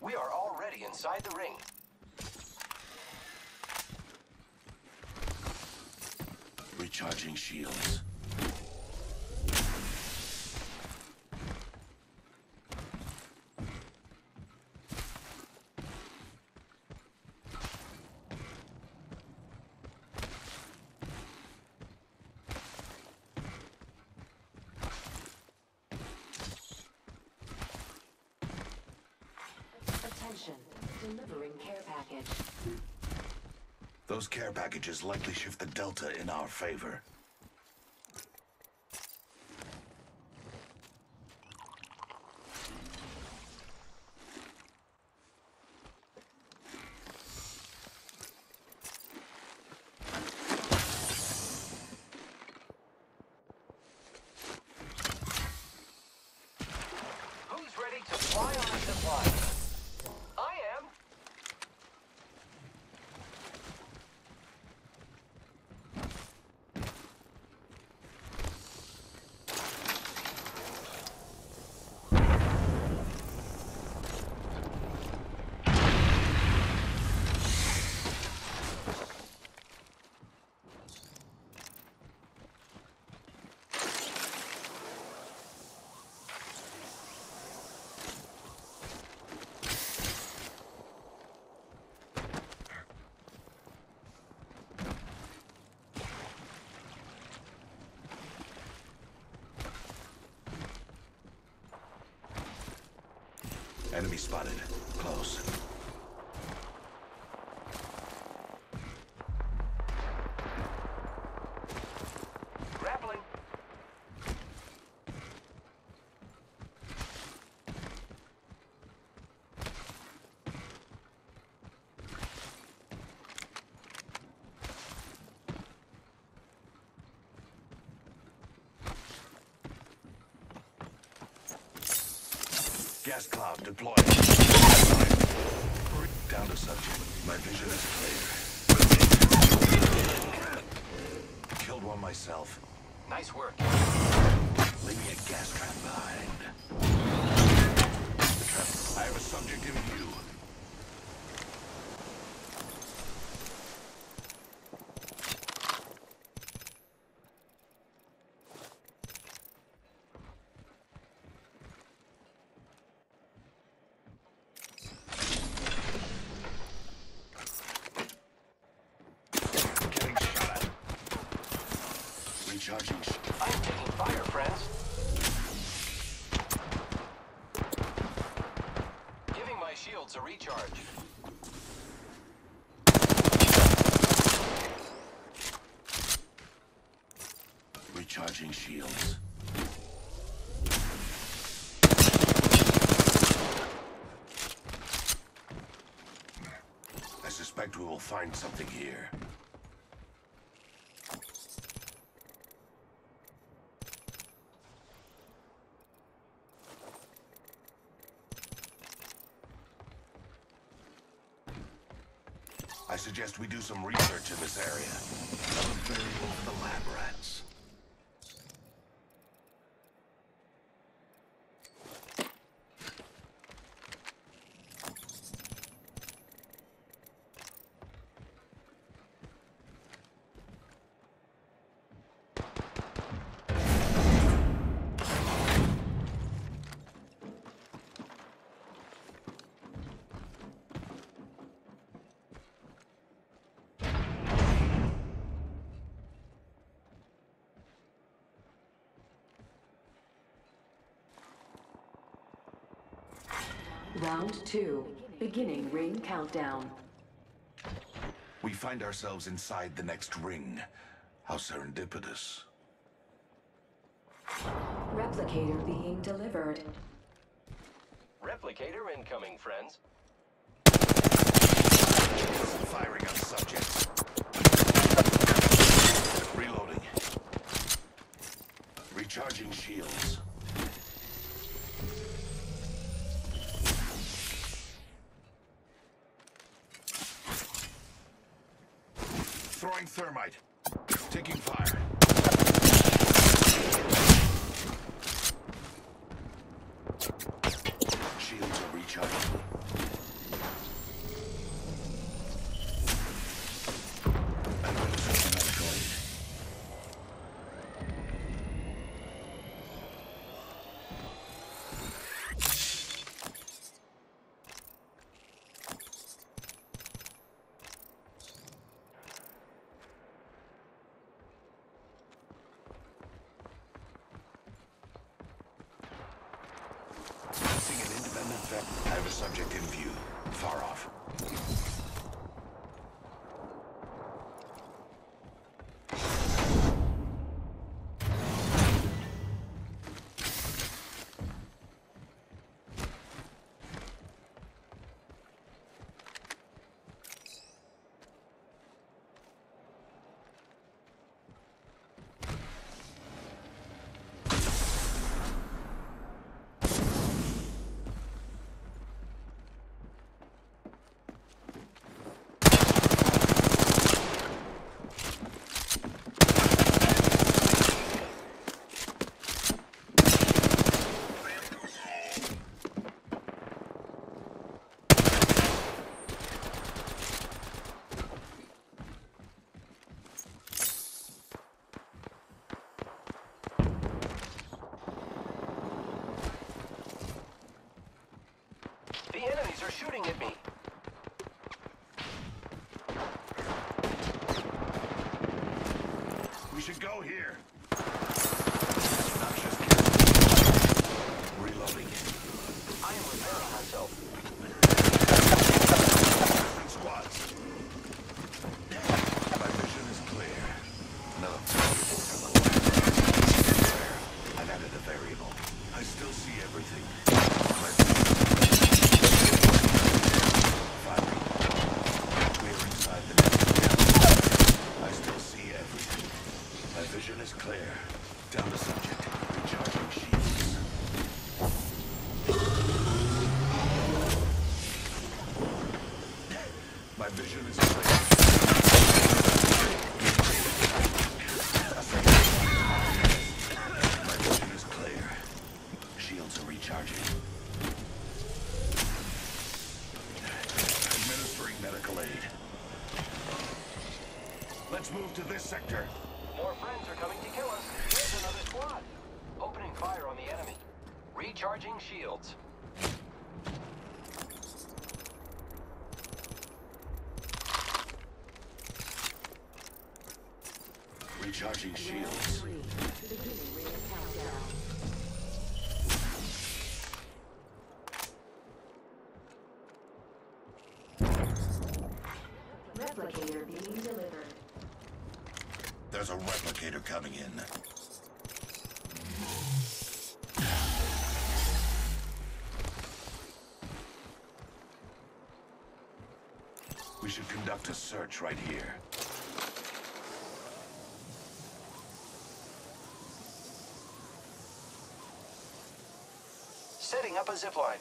We are already inside the ring. Recharging shields. Attention, delivering care package. Those care packages likely shift the delta in our favor. Who's ready to fly on a zip line? I am. Enemy spotted. Close. Grappling. Gas cloud deployed. Down to subject. My vision is clear. Killed one myself. Nice work. Leaving a gas trap behind. The trap. I have a subject in view. Getting shot at. Recharging. I am taking fire, friends. Giving my shields a recharge. Recharging shields. I suspect we will find something here. I suggest we do some research in this area. I'm variable for the lab rats. Round 2, beginning ring countdown. We find ourselves inside the next ring. How serendipitous. Replicator being delivered. Replicator incoming, friends. Firing on subjects. Reloading. Recharging shields. Throwing thermite. Taking fire. Shields are recharging. Subject in view. Far off. The enemies are shooting at me. We should go here. Not just kidding. Reloading. I am repairing myself. Different squads. My vision is clear. Another variable from the lab. I've added a variable. I still see everything. My firing. We're inside the next. I still see everything. My vision is clear. Down to subject. Recharging shields. My vision is clear. My vision is clear. Shields are recharging. Administering medical aid. Let's move to this sector. More friends are coming to kill us. There's another squad. Opening fire on the enemy. Recharging shields. Recharging shields. 3. Beginning ring countdown. Replicator being delivered. There's a replicator coming in. We should conduct a search right here. Setting up a zipline.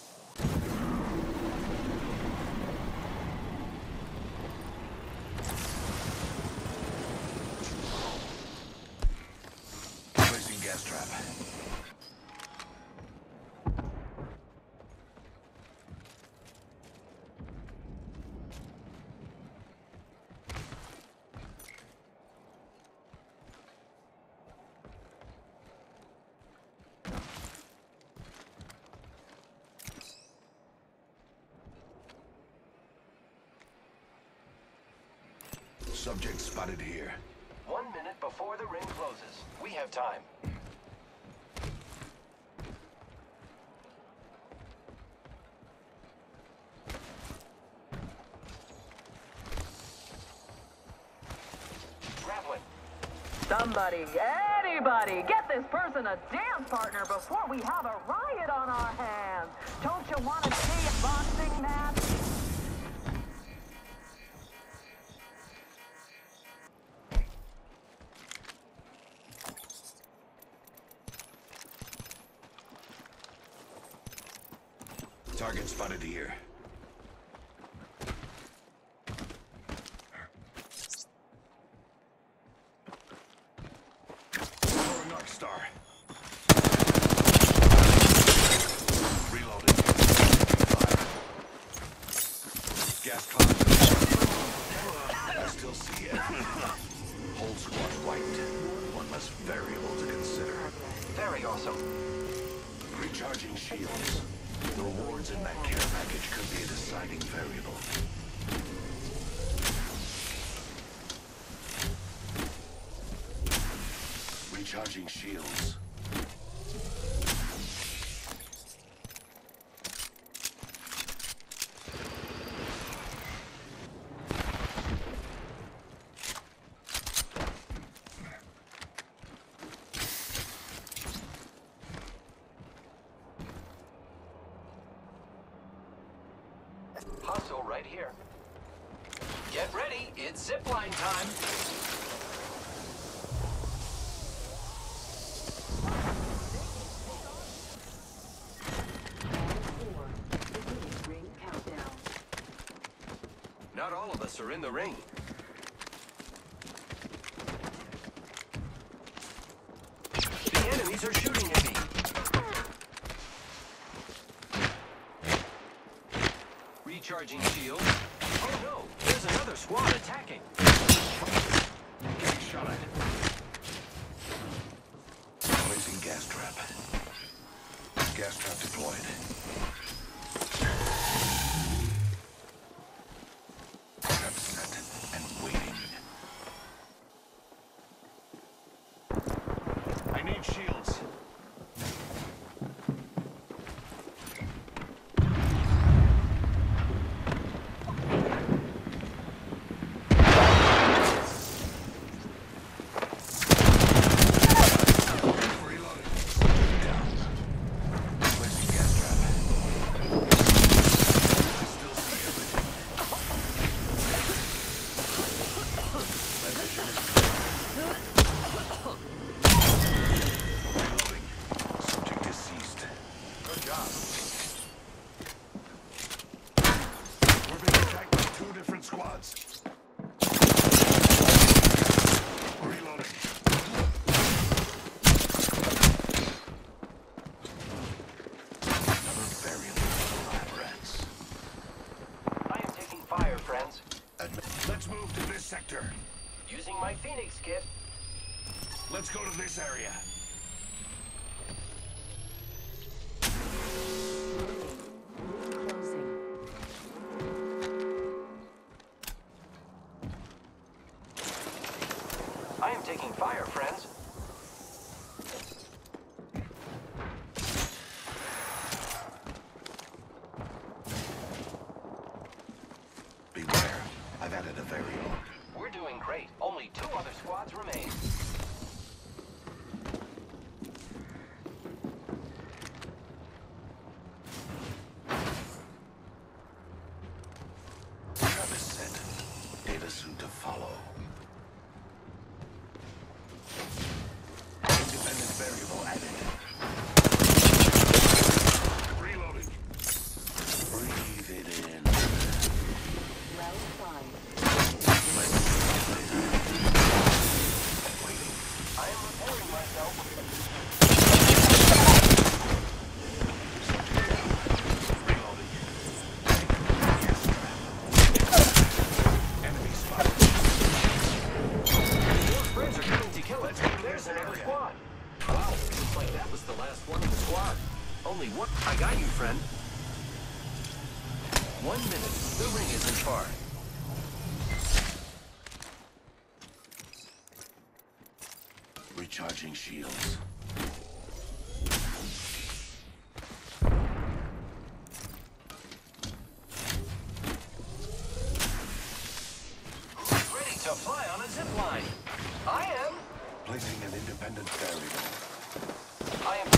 Placing gas trap. Subject spotted here. 1 minute before the ring closes. We have time. Grappling. Somebody, anybody, get this person a dance partner before we have a riot on our hands. Don't you want to see a boxing match? Target spotted here. Throwing Arc Star. Reloading. Fire. Gas cloud. I still see it. Whole squad wiped. One less variable to consider. Very awesome. Recharging shields. The rewards in that care package could be a deciding variable. Recharging shields. Hustle right here. Get ready, it's zipline time. Beginning ring countdown. Not all of us are in the ring. The enemies are shooting at me. Recharging shield. Oh no, there's another squad attacking. Getting shot at. Placing gas trap. Gas trap deployed. Trap set and waiting. I need shields. Reloading. Down. Placing gas trap. I still see everything. My vision is clear. Reloading. Subject deceased. Good job. We're being attacked by 2 different squads. Reloading. Another variant of lab rats. I am taking fire, friends. Let's move to this sector. Using my Phoenix kit. Let's go to this area. Closing. I am taking fire, friends. Beware. I've added a variable. We're doing great. Only 2 other squads remain. Trap is set. Data soon to follow. Independent variable added. Reloading. Breathe it in. Round 5. Waiting. I am repairing myself. Reloading. Gas trap. Enemy spotted. Your friends are coming to kill us. There's another squad. Wow, looks like that was the last one of the squad. Only one. I got you, friend. 1 minute. The ring isn't far. Recharging shields. Who's ready to fly on a zip line? I am. Placing an independent variable. I am